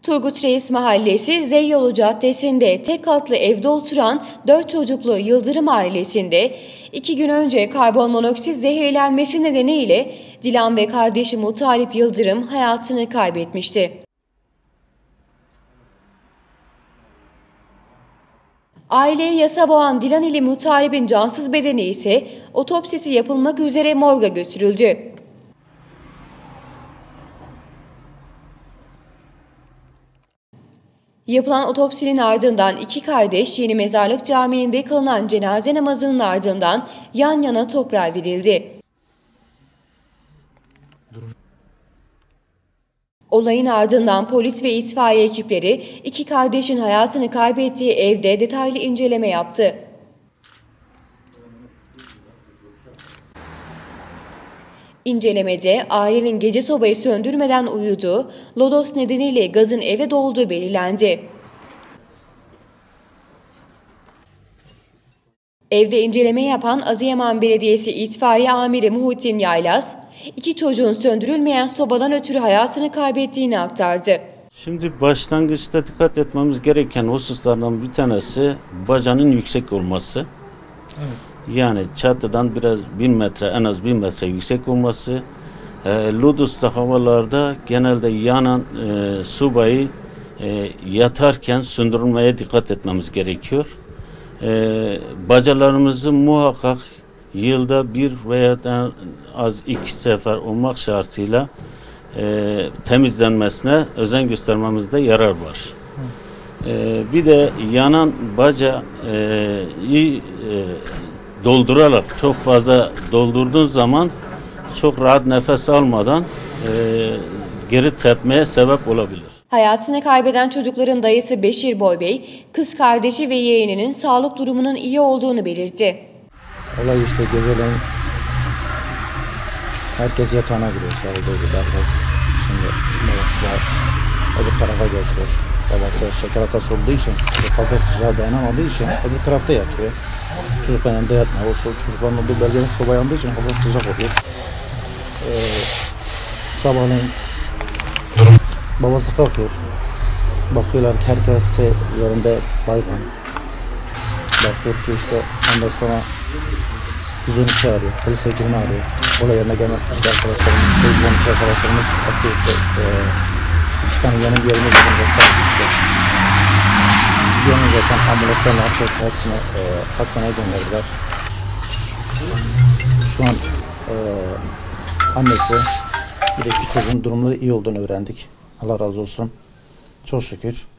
Turgut Reis Mahallesi Zeyyolu Caddesi'nde tek katlı evde oturan 4 çocuklu Yıldırım ailesinde 2 gün önce karbonmonoksit zehirlenmesi nedeniyle Dilan ve kardeşi Mutalip Yıldırım hayatını kaybetmişti. Aileye yasa boğan Dilan ile Mutalip'in cansız bedeni ise otopsisi yapılmak üzere morga götürüldü. Yapılan otopsinin ardından iki kardeş Yeni Mezarlık Camii'nde kılınan cenaze namazının ardından yan yana toprağa verildi. Olayın ardından polis ve itfaiye ekipleri iki kardeşin hayatını kaybettiği evde detaylı inceleme yaptı. İncelemede ailenin gece sobayı söndürmeden uyuduğu, lodos nedeniyle gazın eve dolduğu belirlendi. Evde inceleme yapan Adıyaman Belediyesi İtfaiye Amiri Muhittin Yaylaz, iki çocuğun söndürülmeyen sobadan ötürü hayatını kaybettiğini aktardı. Şimdi başlangıçta dikkat etmemiz gereken hususlardan bir tanesi bacanın yüksek olması. Evet. Yani çatıdan biraz 1000 metre, en az 1000 metre yüksek olması. Lodos'ta havalarda genelde yanan sobayı yatarken söndürülmeye dikkat etmemiz gerekiyor. Bacalarımızı muhakkak yılda bir veya da az 2 sefer olmak şartıyla temizlenmesine özen göstermemizde yarar var. Bir de yanan bacayı doldurarak çok fazla doldurduğun zaman çok rahat nefes almadan geri tepmeye sebep olabilir. Hayatını kaybeden çocukların dayısı Beşir Boybey, kız kardeşi ve yeğeninin sağlık durumunun iyi olduğunu belirtti. Olay işte geceleyin herkes yatağına giriyor. Sarıda gibi herkes. Şimdi babası da öbür tarafa geçiyor. Babası şeker hastası olduğu için, fazla sıcağa dayanamadığı için öbür tarafta yatıyor. Çocukların yanında yatmıyor. O çocukların olduğu bölgede soba yandığı için fazla sıcak oluyor. Sabahleyin babası kalkıyor. Bakıyorlar ki herkes yerinde baygın. Bakıyor ki işte ondan sonra 112 arıyor, polis ekibini arıyor. Olay yerine gelmek için arkadaşlarımız, 112 arkadaşlarımız hatta işte 2 tane yanım yerine gelin işte. Yanım zaten ambulanslarla hepsini hastaneye gönderdiler. Şu an annesi bir de iki çocuğun durumları iyi olduğunu öğrendik. Allah razı olsun. Çok şükür.